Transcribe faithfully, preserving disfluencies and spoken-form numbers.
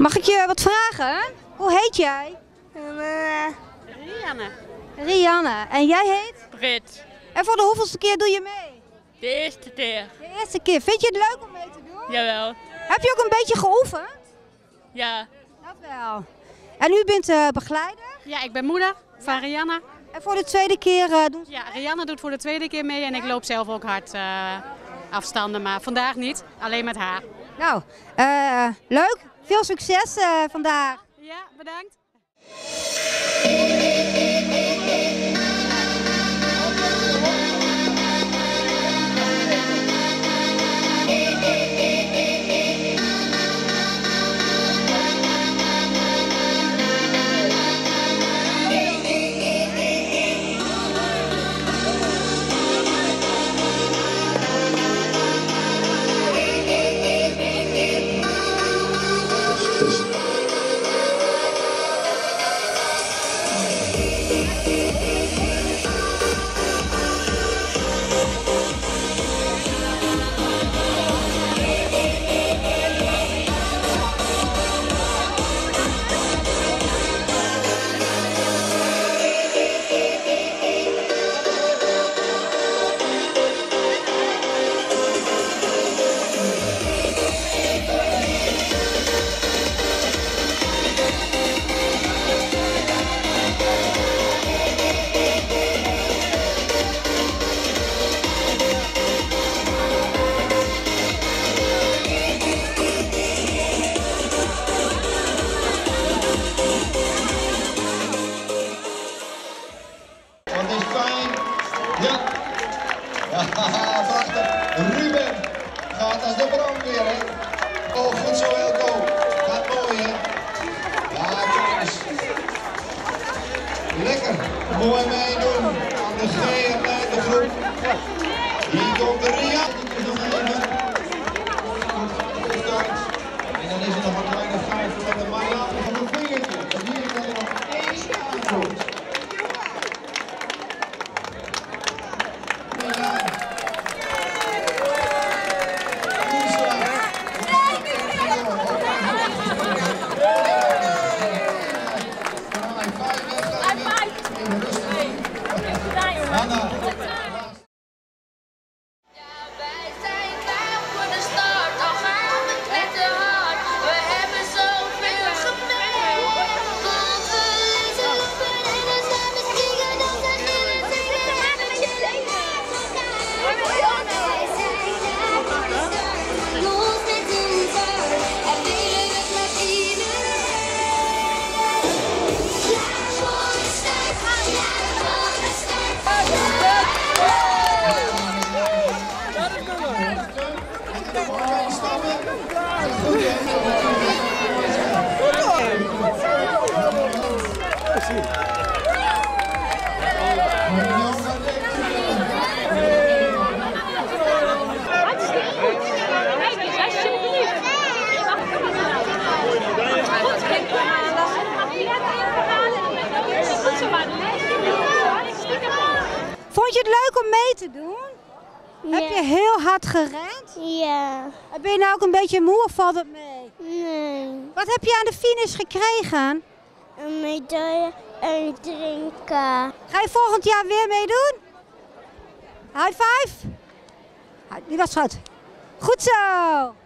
Mag ik je wat vragen? Hoe heet jij? Rianne. Rianne. En jij heet? Brit. En voor de hoeveelste keer doe je mee? De eerste keer. De eerste keer. Vind je het leuk om mee te doen? Jawel. Heb je ook een beetje geoefend? Ja. Dat wel. En u bent uh, begeleider? Ja, ik ben moeder van Rianne. En voor de tweede keer uh, doen ze... Ja, Rianne doet voor de tweede keer mee en ik loop zelf ook hard uh, afstanden, maar vandaag niet, alleen met haar. Nou, uh, leuk. Veel succes uh, vandaag. Ja, bedankt. Ja, ja, prachtig. Ruben gaat als de brandweer, hè. Oh, goed zo, Elko. Gaat mooi, hè. Ja, jongens. Lekker. Mooi meedoen aan de G en de groep. Hier komt de Ria. En dan is er nog een kleine vijf van de Marianne van een vingertje. En hier kan er nog één aankomt. Anna. Vond je het leuk om mee te doen? Ja. Heb je heel hard gerend? Ja. Ben je nou ook een beetje moe of valt het mee? Nee. Wat heb je aan de finish gekregen? Een medaille en drinken. Ga je volgend jaar weer meedoen? High five? Die was goed. Goed zo!